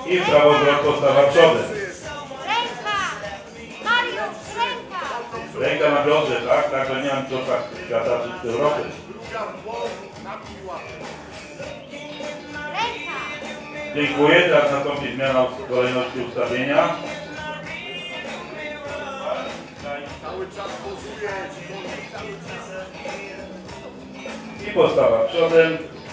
I w prawo zwrot, postawa przodem. Ręka! Mariusz, ręka! Ręka na biodrze, tak? Także nie mam mistrzostwa świata czy Europy. Ręka! Dziękuję. Teraz nastąpi zmiana kolejności ustawienia. I postawa przodem.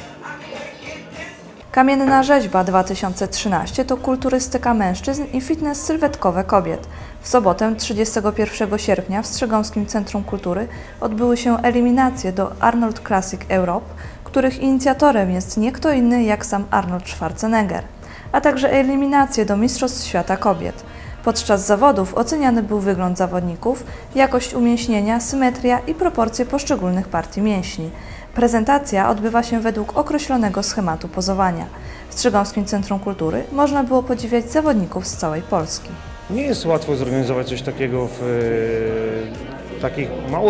Kamienna rzeźba 2013 to kulturystyka mężczyzn i fitness sylwetkowe kobiet. W sobotę 31 sierpnia w Strzegomskim Centrum Kultury odbyły się eliminacje do Arnold Classic Europe, których inicjatorem jest nie kto inny jak sam Arnold Schwarzenegger, a także eliminacje do Mistrzostw Świata Kobiet. Podczas zawodów oceniany był wygląd zawodników, jakość umięśnienia, symetria i proporcje poszczególnych partii mięśni. Prezentacja odbywa się według określonego schematu pozowania. W Strzegomskim Centrum Kultury można było podziwiać zawodników z całej Polski. Nie jest łatwo zorganizować coś takiego w takich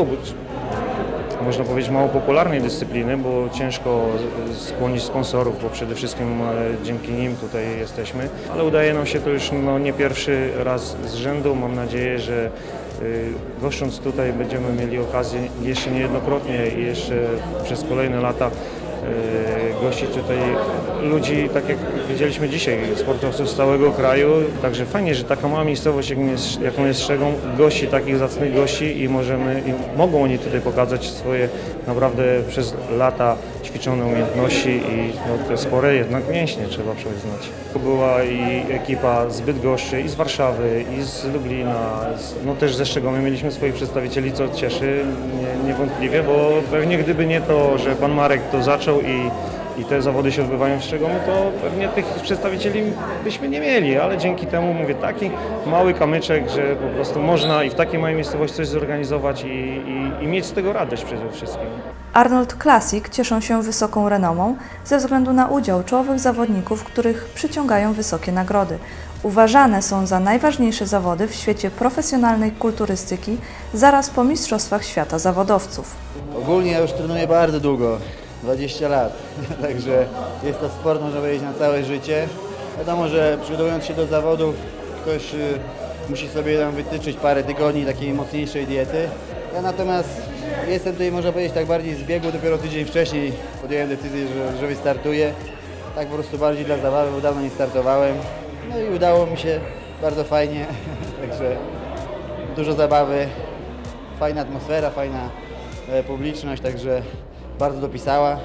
można powiedzieć mało popularnej dyscypliny, bo ciężko skłonić sponsorów, bo przede wszystkim dzięki nim tutaj jesteśmy. Ale udaje nam się to już nie pierwszy raz z rzędu. Mam nadzieję, że goszcząc tutaj będziemy mieli okazję jeszcze niejednokrotnie i jeszcze przez kolejne lata gościć tutaj ludzi, tak jak widzieliśmy dzisiaj, sportowców z całego kraju. Także fajnie, że taka mała miejscowość, jaką jest Strzegom, gości takich zacnych gości i mogą oni tutaj pokazać swoje naprawdę przez lata ćwiczone umiejętności i te spore jednak mięśnie, trzeba przyznać. Była i ekipa z Bydgoszczy, i z Warszawy, i z Lublina, też ze Szczegomia mieliśmy swoich przedstawicieli, co cieszy niewątpliwie, bo pewnie gdyby nie to, że pan Marek to zaczął i te zawody się odbywają w Szczegomiu, to pewnie tych przedstawicieli byśmy nie mieli, ale dzięki temu, mówię, taki mały kamyczek, że po prostu można i w takiej małej miejscowości coś zorganizować i mieć z tego radość przede wszystkim. Arnold Classic cieszą się wysoką renomą ze względu na udział czołowych zawodników, których przyciągają wysokie nagrody. Uważane są za najważniejsze zawody w świecie profesjonalnej kulturystyki zaraz po Mistrzostwach Świata zawodowców. Ogólnie ja już trenuję bardzo długo. 20 lat, także jest to sport, można powiedzieć, na całe życie. Wiadomo, że przygotowując się do zawodów, ktoś musi sobie tam wytyczyć parę tygodni takiej mocniejszej diety. Ja natomiast jestem tutaj, można powiedzieć, tak bardziej z biegu, dopiero tydzień wcześniej podjąłem decyzję, że wystartuję. Tak po prostu bardziej dla zabawy, bo dawno nie startowałem. No i udało mi się bardzo fajnie, także dużo zabawy, fajna atmosfera, fajna publiczność, także bardzo dopisała.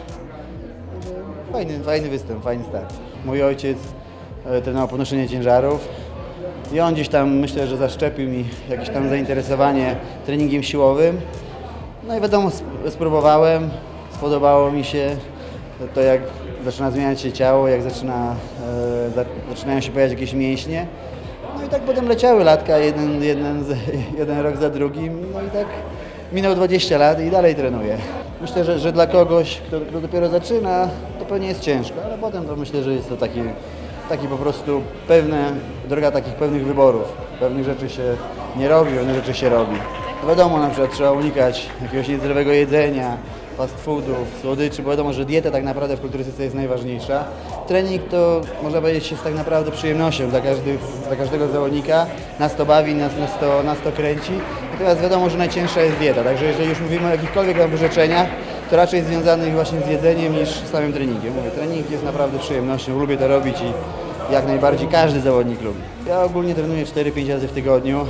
Fajny występ, fajny start. Mój ojciec trenował podnoszenie ciężarów i on gdzieś tam, myślę, że zaszczepił mi jakieś tam zainteresowanie treningiem siłowym. No i wiadomo, spróbowałem, spodobało mi się to, jak zaczyna zmieniać się ciało, jak zaczynają się pojawiać jakieś mięśnie. No i tak potem leciały latka, jeden rok za drugim, no i tak minął 20 lat i dalej trenuję. Myślę, że dla kogoś, kto dopiero zaczyna, to pewnie jest ciężko, ale potem to myślę, że jest to taki po prostu droga takich pewnych wyborów. Pewnych rzeczy się nie robi, pewnych rzeczy się robi. Wiadomo, na przykład trzeba unikać jakiegoś niezdrowego jedzenia, fast foodów, słodyczy, bo wiadomo, że dieta tak naprawdę w kulturystyce jest najważniejsza. Trening to, można powiedzieć, jest tak naprawdę przyjemnością dla każdego zawodnika. Nas to bawi, nas to kręci. Natomiast wiadomo, że najcięższa jest dieta, także jeżeli już mówimy o jakichkolwiek tam wyrzeczeniach, to raczej związanych właśnie z jedzeniem niż z samym treningiem. Mówię, trening jest naprawdę przyjemnością, lubię to robić i jak najbardziej każdy zawodnik lubi. Ja ogólnie trenuję 4-5 razy w tygodniu,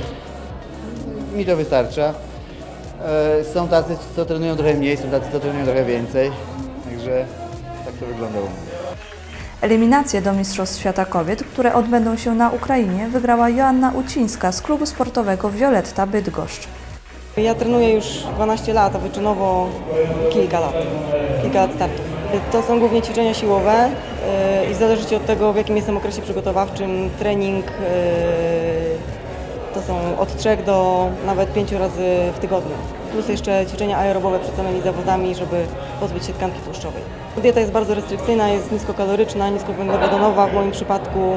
mi to wystarcza. Są tacy, co trenują trochę mniej, są tacy, co trenują trochę więcej, także tak to wygląda u mnie. Eliminacje do Mistrzostw Świata Kobiet, które odbędą się na Ukrainie, wygrała Joanna Ucińska z klubu sportowego Violetta Bydgoszcz. Ja trenuję już 12 lat, a wyczynowo kilka lat startów. To są głównie ćwiczenia siłowe i w zależności od tego, w jakim jestem okresie przygotowawczym, trening to są od 3 do nawet 5 razy w tygodniu. Plus jeszcze ćwiczenia aerobowe przed samymi zawodami, żeby pozbyć się tkanki tłuszczowej. Dieta jest bardzo restrykcyjna, jest niskokaloryczna, niskowęglowodanowa. W moim przypadku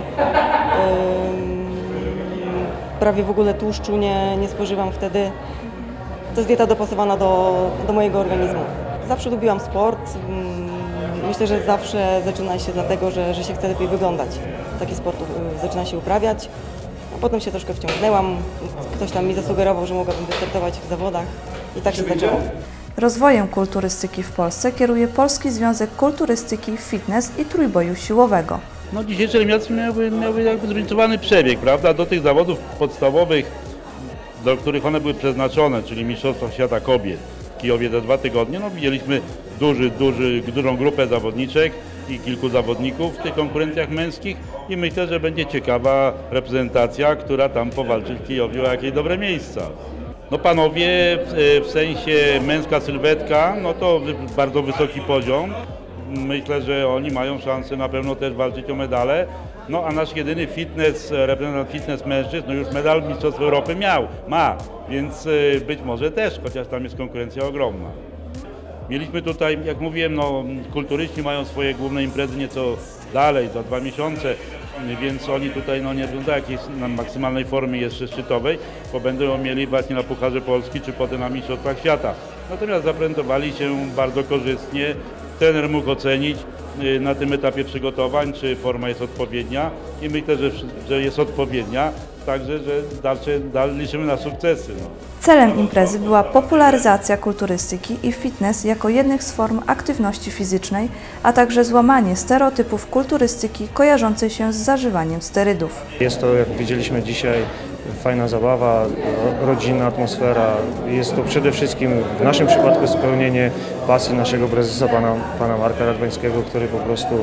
prawie w ogóle tłuszczu nie spożywam wtedy. To jest dieta dopasowana do mojego organizmu. Zawsze lubiłam sport Myślę, że zawsze zaczyna się dlatego, że się chce lepiej wyglądać. Taki sport zaczyna się uprawiać, a potem się troszkę wciągnęłam. Ktoś tam mi zasugerował, że mogłabym wystartować w zawodach i tak się zaczęło. Rozwojem kulturystyki w Polsce kieruje Polski Związek Kulturystyki, Fitness i Trójboju Siłowego. No, dzisiejsze eliminacje miały jakby zróżnicowany przebieg, prawda? Do tych zawodów podstawowych, do których one były przeznaczone, czyli Mistrzostwa Świata Kobiet w Kijowie za 2 tygodnie, no widzieliśmy dużą grupę zawodniczek i kilku zawodników w tych konkurencjach męskich i myślę, że będzie ciekawa reprezentacja, która tam powalczy w Kijowie o jakieś dobre miejsca. No panowie, w sensie męska sylwetka, no to bardzo wysoki poziom. Myślę, że oni mają szansę na pewno też walczyć o medale. No a nasz jedyny reprezentant fitness mężczyzn, no już medal Mistrzostw Europy ma, więc być może też, chociaż tam jest konkurencja ogromna. Mieliśmy tutaj, jak mówiłem, no, kulturyści mają swoje główne imprezy nieco dalej, za 2 miesiące, więc oni tutaj no, nie będą jakiejś na maksymalnej formie jeszcze szczytowej, bo będą ją mieli właśnie na Pucharze Polski czy potem na Mistrzostwach Świata. Natomiast zaprezentowali się bardzo korzystnie. Trener mógł ocenić na tym etapie przygotowań, czy forma jest odpowiednia i myślę, że jest odpowiednia, także że liczymy na sukcesy. No. Celem imprezy była popularyzacja kulturystyki i fitness jako jednych z form aktywności fizycznej, a także złamanie stereotypów kulturystyki kojarzącej się z zażywaniem sterydów. Jest to, jak widzieliśmy dzisiaj, fajna zabawa, rodzinna atmosfera. Jest to przede wszystkim w naszym przypadku spełnienie pasji naszego prezesa, pana Marka Radwańskiego, który po prostu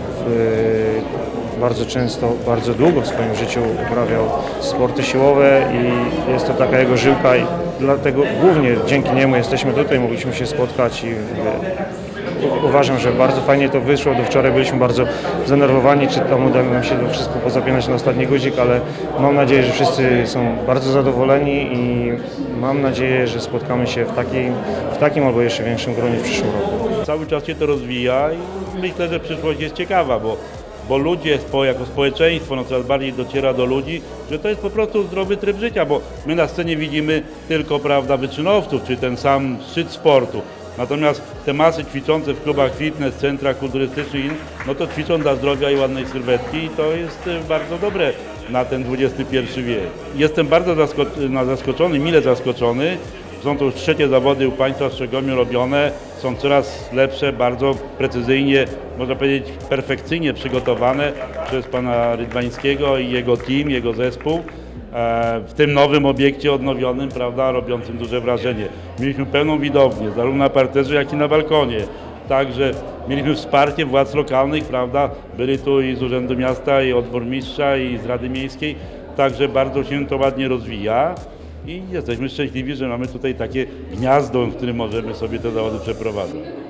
bardzo często, bardzo długo w swoim życiu uprawiał sporty siłowe i jest to taka jego żyłka i dlatego głównie dzięki niemu jesteśmy tutaj, mogliśmy się spotkać i uważam, że bardzo fajnie to wyszło. Do wczoraj byliśmy bardzo zdenerwowani, czy tam uda nam się to wszystko pozapinać na ostatni guzik, ale mam nadzieję, że wszyscy są bardzo zadowoleni i mam nadzieję, że spotkamy się w takim albo jeszcze większym gronie w przyszłym roku. Cały czas się to rozwija i myślę, że przyszłość jest ciekawa, bo ludzie jako społeczeństwo no, coraz bardziej dociera do ludzi, że to jest po prostu zdrowy tryb życia, bo my na scenie widzimy tylko, prawda, wyczynowców, czy ten sam szczyt sportu. Natomiast te masy ćwiczące w klubach fitness, centrach kulturystycznych, no to ćwiczą dla zdrowia i ładnej sylwetki i to jest bardzo dobre na ten XXI wiek. Jestem bardzo zaskoczony, mile zaskoczony. Są to już 3. zawody u Państwa w Szczegomiu robione, są coraz lepsze, bardzo precyzyjnie, można powiedzieć perfekcyjnie przygotowane przez pana Rydwańskiego i jego team, jego zespół. W tym nowym obiekcie odnowionym, prawda, robiącym duże wrażenie. Mieliśmy pełną widownię, zarówno na parterze, jak i na balkonie. Także mieliśmy wsparcie władz lokalnych, prawda, byli tu i z Urzędu Miasta, i od burmistrza, i z Rady Miejskiej. Także bardzo się to ładnie rozwija i jesteśmy szczęśliwi, że mamy tutaj takie gniazdo, w którym możemy sobie te zawody przeprowadzać.